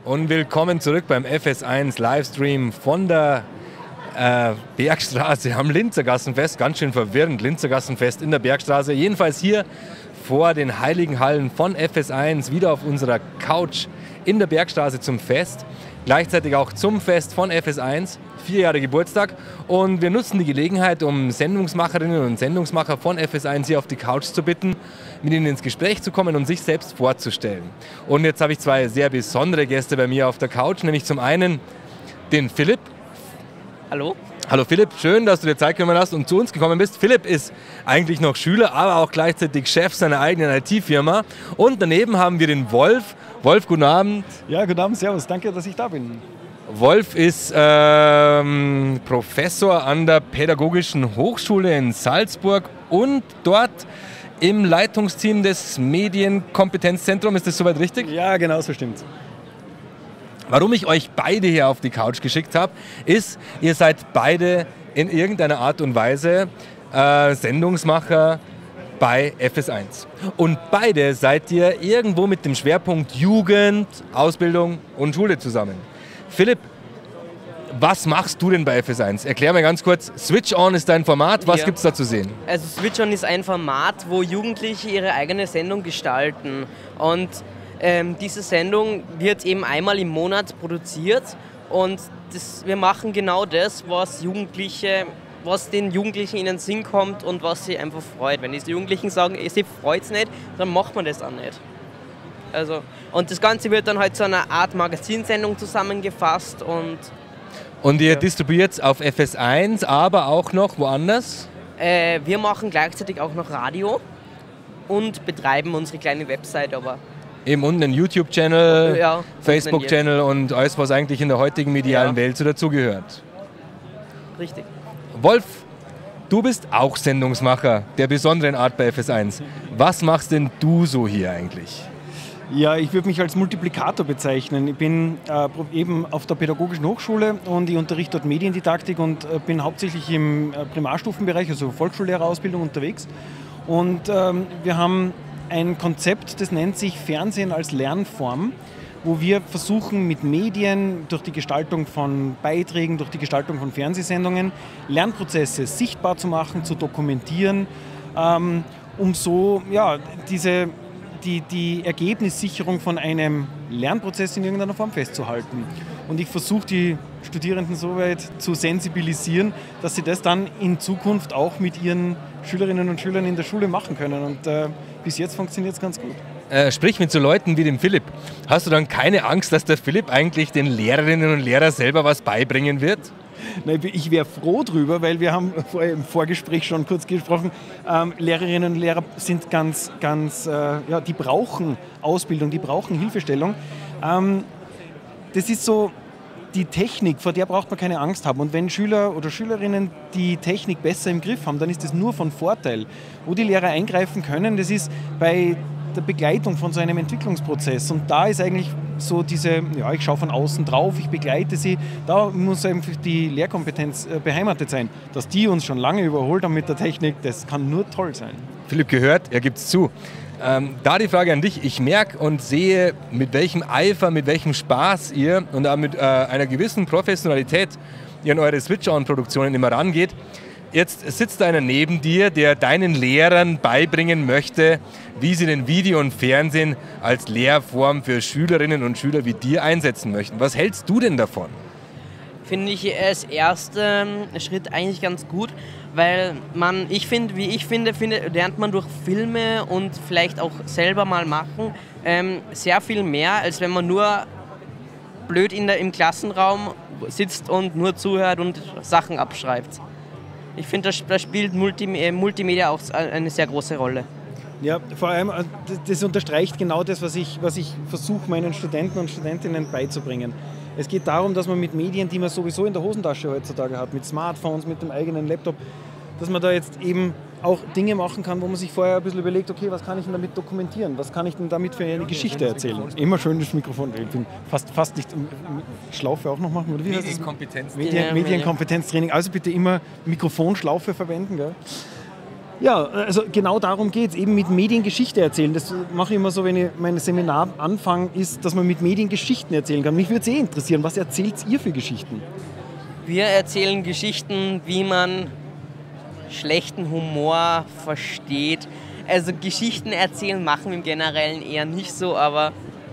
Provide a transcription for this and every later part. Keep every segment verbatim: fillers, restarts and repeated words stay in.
und willkommen zurück beim F S eins Livestream von der äh, Bergstraße am Linzergassenfest. Ganz schön verwirrend, Linzergassenfest in der Bergstraße. Jedenfalls hier vor den Heiligen Hallen von F S eins, wieder auf unserer Couch in der Bergstraße zum Fest. Gleichzeitig auch zum Fest von F S eins, vier Jahre Geburtstag. Und wir nutzen die Gelegenheit, um Sendungsmacherinnen und Sendungsmacher von F S eins hier auf die Couch zu bitten, mit ihnen ins Gespräch zu kommen und sich selbst vorzustellen. Und jetzt habe ich zwei sehr besondere Gäste bei mir auf der Couch, nämlich zum einen den Philipp. Hallo. Hallo Philipp, schön, dass du dir Zeit genommen hast und zu uns gekommen bist. Philipp ist eigentlich noch Schüler, aber auch gleichzeitig Chef seiner eigenen I T-Firma. Und daneben haben wir den Wolf. Wolf, guten Abend. Ja, guten Abend, servus, danke, dass ich da bin. Wolf ist ähm, Professor an der Pädagogischen Hochschule in Salzburg und dort im Leitungsteam des Medienkompetenzzentrums. Ist das soweit richtig? Ja, genau so stimmt's. Warum ich euch beide hier auf die Couch geschickt habe, ist, ihr seid beide in irgendeiner Art und Weise äh, Sendungsmacher bei F S eins. Und beide seid ihr irgendwo mit dem Schwerpunkt Jugend, Ausbildung und Schule zusammen. Philipp, was machst du denn bei F S eins? Erklär mir ganz kurz, Switch On ist dein Format, was ja. gibt es da zu sehen? Also Switch On ist ein Format, wo Jugendliche ihre eigene Sendung gestalten. Und ähm, diese Sendung wird eben einmal im Monat produziert und das, wir machen genau das, was Jugendliche was den Jugendlichen in den Sinn kommt und was sie einfach freut. Wenn die Jugendlichen sagen, sie freut es nicht, dann macht man das auch nicht. Also, und das Ganze wird dann halt zu einer Art Magazinsendung zusammengefasst. Und, und ihr ja. distribuiert es auf F S eins, aber auch noch woanders? Äh, wir machen gleichzeitig auch noch Radio und betreiben unsere kleine Website. Aber eben unten einen YouTube-Channel, ja, Facebook-Channel und alles, was eigentlich in der heutigen medialen ja. Welt so dazugehört. Richtig. Wolf, du bist auch Sendungsmacher der besonderen Art bei F S eins. Was machst denn du so hier eigentlich? Ja, ich würde mich als Multiplikator bezeichnen. Ich bin äh, eben auf der Pädagogischen Hochschule und ich unterrichte dort Mediendidaktik und äh, bin hauptsächlich im äh, Primarstufenbereich, also Volksschullehrerausbildung unterwegs. Und ähm, wir haben ein Konzept, das nennt sich Fernsehen als Lernform, wo wir versuchen, mit Medien, durch die Gestaltung von Beiträgen, durch die Gestaltung von Fernsehsendungen, Lernprozesse sichtbar zu machen, zu dokumentieren, ähm, um so ja, diese, die, die Ergebnissicherung von einem Lernprozess in irgendeiner Form festzuhalten. Und ich versuche, die Studierenden so weit zu sensibilisieren, dass sie das dann in Zukunft auch mit ihren Schülerinnen und Schülern in der Schule machen können. Und äh, bis jetzt funktioniert es ganz gut. Äh, sprich mit so Leuten wie dem Philipp. Hast du dann keine Angst, dass der Philipp eigentlich den Lehrerinnen und Lehrern selber was beibringen wird? Nein, ich wäre froh drüber, weil wir haben vorher im Vorgespräch schon kurz gesprochen, ähm, Lehrerinnen und Lehrer sind ganz, ganz, äh, ja, die brauchen Ausbildung, die brauchen Hilfestellung. Ähm, das ist so, die Technik, vor der braucht man keine Angst haben. Und wenn Schüler oder Schülerinnen die Technik besser im Griff haben, dann ist das nur von Vorteil. Wo die Lehrer eingreifen können, das ist bei der Begleitung von so einem Entwicklungsprozess. Und da ist eigentlich so diese, ja, ich schaue von außen drauf, ich begleite sie, da muss einfach die Lehrkompetenz äh, beheimatet sein. Dass die uns schon lange überholt haben mit der Technik, das kann nur toll sein. Philipp gehört, er gibt es zu. Ähm, da die Frage an dich, ich merke und sehe, mit welchem Eifer, mit welchem Spaß ihr und auch mit äh, einer gewissen Professionalität ihr an eure Switch-On-Produktionen immer rangeht. Jetzt sitzt einer neben dir, der deinen Lehrern beibringen möchte, wie sie den Video und Fernsehen als Lehrform für Schülerinnen und Schüler wie dir einsetzen möchten. Was hältst du denn davon? Finde ich als ersten Schritt eigentlich ganz gut, weil man, ich finde, wie ich finde, finde, lernt man durch Filme und vielleicht auch selber mal machen ähm, sehr viel mehr, als wenn man nur blöd in der, im Klassenraum sitzt und nur zuhört und Sachen abschreibt. Ich finde, da spielt Multimedia auch eine sehr große Rolle. Ja, vor allem, das unterstreicht genau das, was ich, was ich versuche, meinen Studenten und Studentinnen beizubringen. Es geht darum, dass man mit Medien, die man sowieso in der Hosentasche heutzutage hat, mit Smartphones, mit dem eigenen Laptop, dass man da jetzt eben auch Dinge machen kann, wo man sich vorher ein bisschen überlegt, okay, was kann ich denn damit dokumentieren? Was kann ich denn damit für eine Geschichte erzählen? Immer schön das Mikrofon. Ich bin fast, fast nicht Schlaufe auch noch machen, oder wie heißt das? Medienkompetenz. Medien, Medienkompetenztraining. Also bitte immer Mikrofonschlaufe verwenden, gell? Ja, also genau darum geht es, eben mit Mediengeschichte erzählen. Das mache ich immer so, wenn ich mein Seminar anfange, ist, dass man mit Medien Geschichten erzählen kann. Mich würde es eh interessieren, was erzählt ihr für Geschichten? Wir erzählen Geschichten, wie man schlechten Humor versteht. Also Geschichten erzählen machen wir im Generellen eher nicht so, aber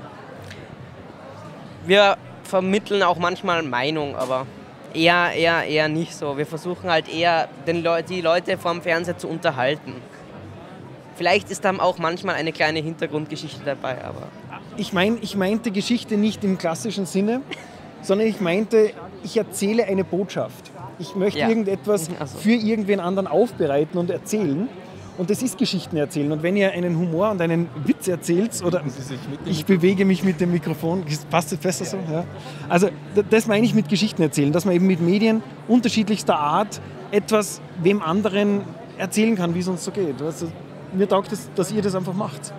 wir vermitteln auch manchmal Meinung, aber eher, eher, eher nicht so. Wir versuchen halt eher, den Leu- die Leute vorm Fernseher zu unterhalten. Vielleicht ist dann auch manchmal eine kleine Hintergrundgeschichte dabei, aber... Ich, mein, ich meinte Geschichte nicht im klassischen Sinne, sondern ich meinte, ich erzähle eine Botschaft. Ich möchte ja. irgendetwas so. für irgendwen anderen aufbereiten und erzählen. Und das ist Geschichten erzählen. Und wenn ihr einen Humor und einen Witz erzählt, oder ich bewege mich mit dem Mikrofon, passt das besser so? Ja. Also das meine ich mit Geschichten erzählen, dass man eben mit Medien unterschiedlichster Art etwas wem anderen erzählen kann, wie es uns so geht. Also, mir taugt es, dass ihr das einfach macht.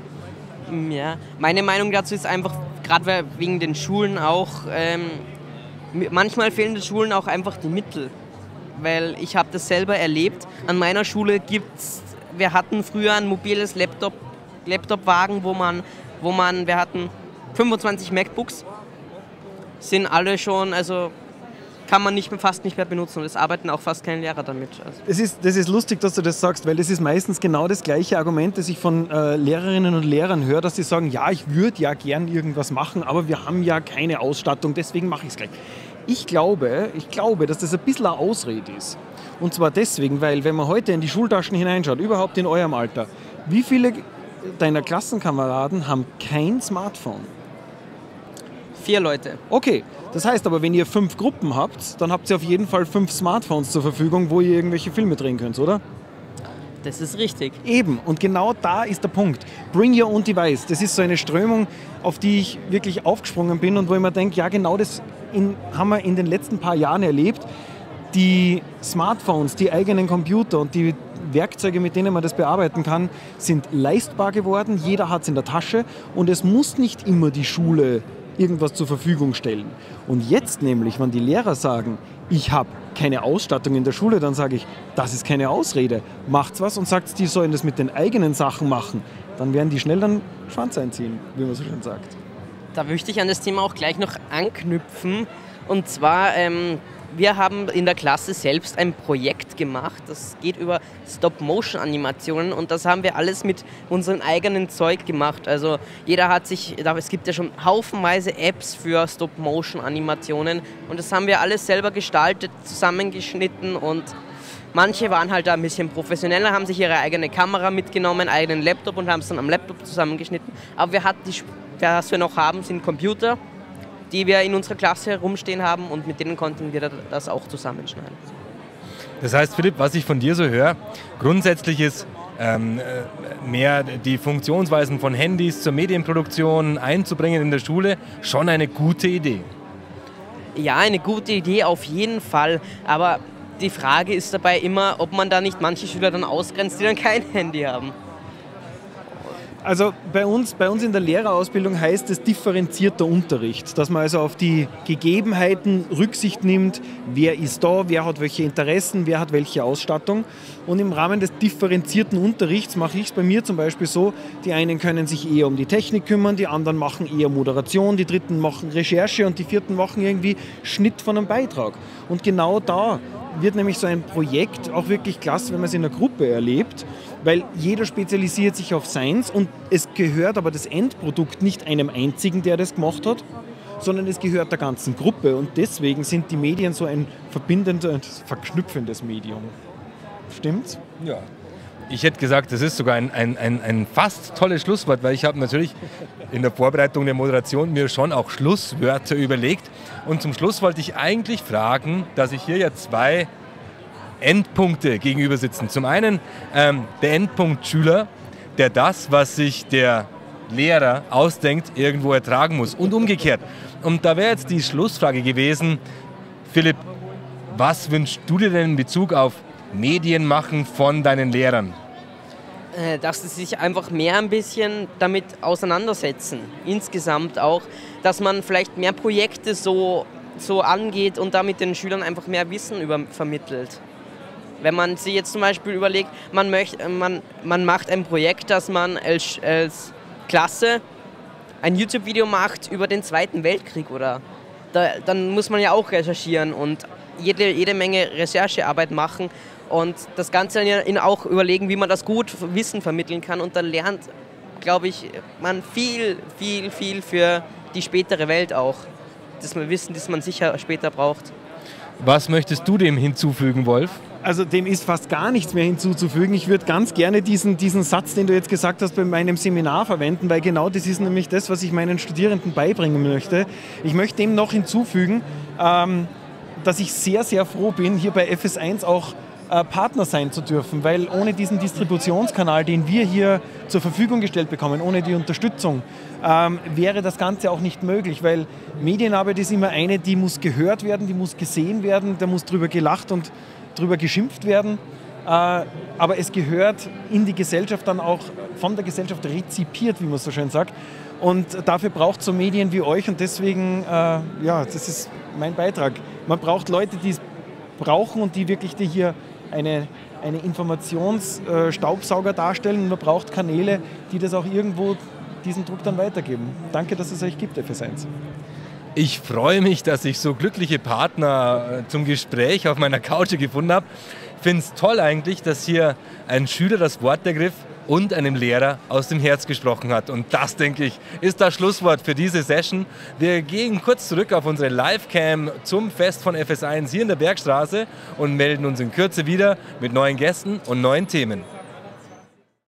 Ja, meine Meinung dazu ist einfach, gerade wegen den Schulen auch, ähm, manchmal fehlen den Schulen auch einfach die Mittel. Weil ich habe das selber erlebt. An meiner Schule gibt's, wir hatten früher ein mobiles Laptop, Laptopwagen, wo man, wo man, wir hatten fünfundzwanzig MacBooks, sind alle schon, also kann man nicht mehr, fast nicht mehr benutzen und es arbeiten auch fast keine Lehrer damit. Also. Das ist, das ist lustig, dass du das sagst, weil das ist meistens genau das gleiche Argument, das ich von äh, Lehrerinnen und Lehrern höre, dass sie sagen, ja, ich würde ja gern irgendwas machen, aber wir haben ja keine Ausstattung, deswegen mache ich es gleich. Ich glaube, ich glaube, dass das ein bisschen eine Ausrede ist. Und zwar deswegen, weil wenn man heute in die Schultaschen hineinschaut, überhaupt in eurem Alter, wie viele deiner Klassenkameraden haben kein Smartphone? Vier Leute. Okay, das heißt aber, wenn ihr fünf Gruppen habt, dann habt ihr auf jeden Fall fünf Smartphones zur Verfügung, wo ihr irgendwelche Filme drehen könnt, oder? Das ist richtig. Eben, und genau da ist der Punkt. Bring your own device. Das ist so eine Strömung, auf die ich wirklich aufgesprungen bin und wo ich mir denke, ja genau das in, haben wir in den letzten paar Jahren erlebt. Die Smartphones, die eigenen Computer und die Werkzeuge, mit denen man das bearbeiten kann, sind leistbar geworden. Jeder hat es in der Tasche und es muss nicht immer die Schule irgendwas zur Verfügung stellen. Und jetzt nämlich, wenn die Lehrer sagen, ich habe keine Ausstattung in der Schule, dann sage ich, das ist keine Ausrede. Macht's was und sagt, die sollen das mit den eigenen Sachen machen. Dann werden die schnell dann Schwanz einziehen, wie man so schön sagt. Da möchte ich an das Thema auch gleich noch anknüpfen. Und zwar, ähm, wir haben in der Klasse selbst ein Projekt gemacht, das geht über Stop-Motion-Animationen und das haben wir alles mit unserem eigenen Zeug gemacht. Also jeder hat sich, es gibt ja schon haufenweise Apps für Stop-Motion-Animationen und das haben wir alles selber gestaltet, zusammengeschnitten und manche waren halt da ein bisschen professioneller, haben sich ihre eigene Kamera mitgenommen, eigenen Laptop und haben es dann am Laptop zusammengeschnitten. Aber wir hatten die, was wir noch haben, sind Computer, die wir in unserer Klasse herumstehen haben und mit denen konnten wir das auch zusammenschneiden. Das heißt, Philipp, was ich von dir so höre, grundsätzlich ist ähm, mehr die Funktionsweisen von Handys zur Medienproduktion einzubringen in der Schule schon eine gute Idee. Ja, eine gute Idee auf jeden Fall, aber die Frage ist dabei immer, ob man da nicht manche Schüler dann ausgrenzt, die dann kein Handy haben. Also bei uns, bei uns in der Lehrerausbildung heißt es differenzierter Unterricht, dass man also auf die Gegebenheiten Rücksicht nimmt, wer ist da, wer hat welche Interessen, wer hat welche Ausstattung. Und im Rahmen des differenzierten Unterrichts mache ich es bei mir zum Beispiel so, die einen können sich eher um die Technik kümmern, die anderen machen eher Moderation, die dritten machen Recherche und die vierten machen irgendwie Schnitt von einem Beitrag. Und genau da wird nämlich so ein Projekt auch wirklich klasse, wenn man es in einer Gruppe erlebt, weil jeder spezialisiert sich auf seins und es gehört aber das Endprodukt nicht einem einzigen, der das gemacht hat, sondern es gehört der ganzen Gruppe und deswegen sind die Medien so ein verbindendes, verknüpfendes Medium. Stimmt's? Ja. Ich hätte gesagt, das ist sogar ein, ein, ein, ein fast tolles Schlusswort, weil ich habe natürlich in der Vorbereitung der Moderation mir schon auch Schlusswörter überlegt. Und zum Schluss wollte ich eigentlich fragen, dass ich hier ja zwei Endpunkte gegenüber sitzen. Zum einen ähm, der Endpunkt Schüler, der das, was sich der Lehrer ausdenkt, irgendwo ertragen muss und umgekehrt. Und da wäre jetzt die Schlussfrage gewesen, Philipp, was wünschst du dir denn in Bezug auf Medien machen von deinen Lehrern? Dass sie sich einfach mehr ein bisschen damit auseinandersetzen. Insgesamt auch, dass man vielleicht mehr Projekte so, so angeht und damit den Schülern einfach mehr Wissen über vermittelt. Wenn man sich jetzt zum Beispiel überlegt, man, möchte, man, man macht ein Projekt, dass man als, als Klasse ein YouTube-Video macht über den Zweiten Weltkrieg, oder da, dann muss man ja auch recherchieren und jede, jede Menge Recherchearbeit machen und das Ganze dann auch überlegen, wie man das gut Wissen vermitteln kann, und dann lernt, glaube ich, man viel, viel, viel für die spätere Welt auch. Das Wissen, das man sicher später braucht. Was möchtest du dem hinzufügen, Wolf? Also dem ist fast gar nichts mehr hinzuzufügen. Ich würde ganz gerne diesen, diesen Satz, den du jetzt gesagt hast, bei meinem Seminar verwenden, weil genau das ist nämlich das, was ich meinen Studierenden beibringen möchte. Ich möchte dem noch hinzufügen, ähm, dass ich sehr, sehr froh bin, hier bei F S eins auch äh, Partner sein zu dürfen, weil ohne diesen Distributionskanal, den wir hier zur Verfügung gestellt bekommen, ohne die Unterstützung, ähm, wäre das Ganze auch nicht möglich, weil Medienarbeit ist immer eine, die muss gehört werden, die muss gesehen werden, da muss drüber gelacht und drüber geschimpft werden, äh, aber es gehört in die Gesellschaft dann auch von der Gesellschaft rezipiert, wie man so schön sagt. Und dafür braucht es so Medien wie euch, und deswegen, äh, ja, das ist mein Beitrag. Man braucht Leute, die es brauchen und die wirklich die hier eine, eine Informationsstaubsauger darstellen, und man braucht Kanäle, die das auch irgendwo, diesen Druck dann weitergeben. Danke, dass es euch gibt, F S eins. Ich freue mich, dass ich so glückliche Partner zum Gespräch auf meiner Couch gefunden habe. Ich finde es toll eigentlich, dass hier ein Schüler das Wort ergriff und einem Lehrer aus dem Herz gesprochen hat. Und das, denke ich, ist das Schlusswort für diese Session. Wir gehen kurz zurück auf unsere Livecam zum Fest von F S eins hier in der Bergstraße und melden uns in Kürze wieder mit neuen Gästen und neuen Themen.